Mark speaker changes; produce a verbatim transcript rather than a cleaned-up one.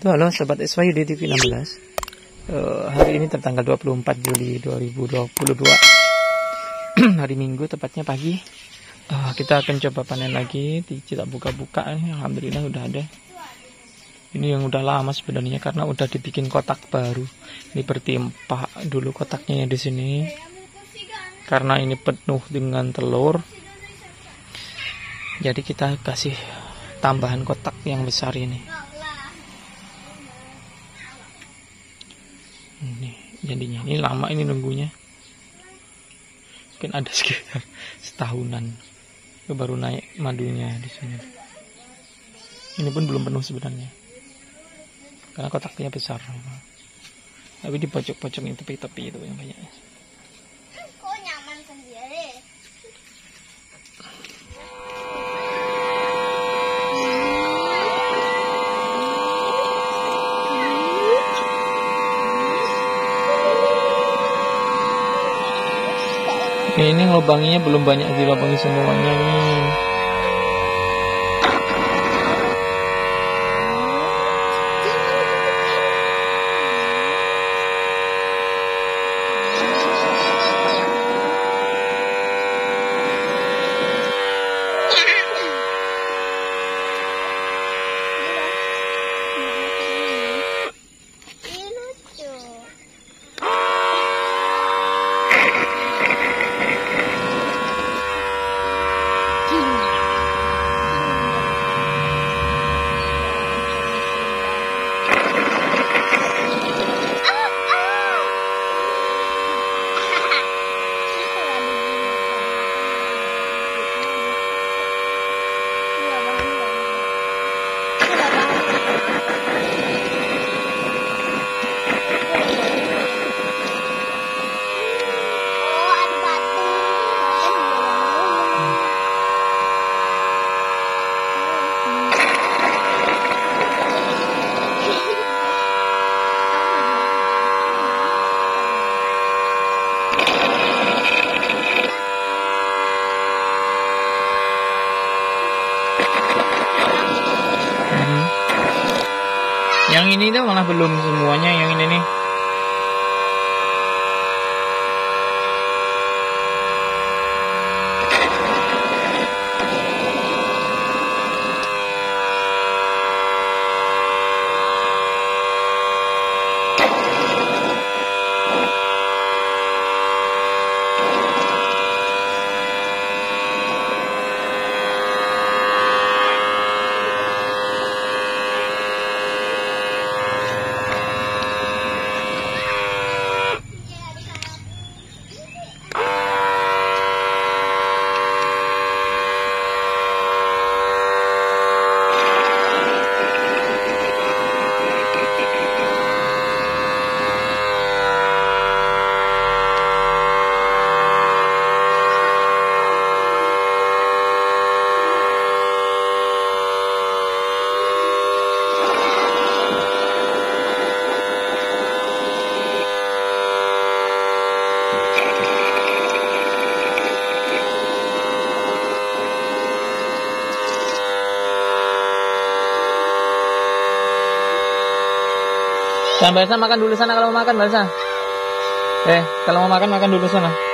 Speaker 1: wabarakatuh. Halo Sobat S Y D T V enam belas. uh, Hari ini tertanggal dua puluh empat Juli dua ribu dua puluh dua. Hari Minggu tepatnya pagi. uh, Kita akan coba panen lagi. Tidak buka-buka nih. Alhamdulillah udah ada. Ini yang udah lama sebenarnya karena udah dibikin kotak baru. Ini bertimpa dulu kotaknya di sini. Karena ini penuh dengan telur, jadi kita kasih tambahan kotak yang besar ini. Ini jadinya, ini lama ini nunggunya. Mungkin ada sekitar setahunan. Itu baru naik madunya di sini. Ini pun belum penuh sebenarnya. Karena kotaknya besar. Tapi di pojok-pojok itu tepi-tepi itu yang banyak.
Speaker 2: Kok nyaman sendiri?
Speaker 1: Ini ngelubanginya belum banyak dilubangi semuanya nih. Yang ini tuh malah belum semuanya yang ini nih. Nah, Balsa makan dulu sana kalau mau makan, Balsa. Eh, kalau mau makan makan dulu sana.